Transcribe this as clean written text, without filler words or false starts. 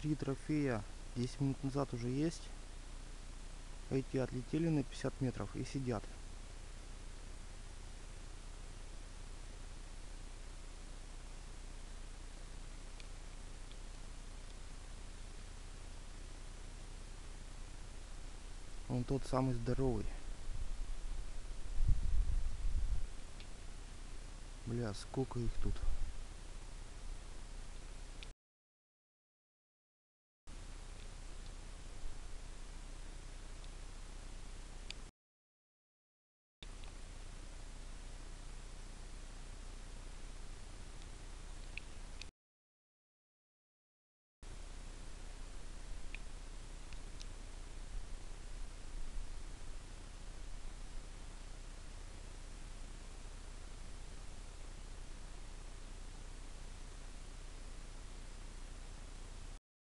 3 трофея 10 минут назад уже есть. Эти отлетели на 50 метров и сидят. Он тот самый здоровый. Бля, сколько их тут.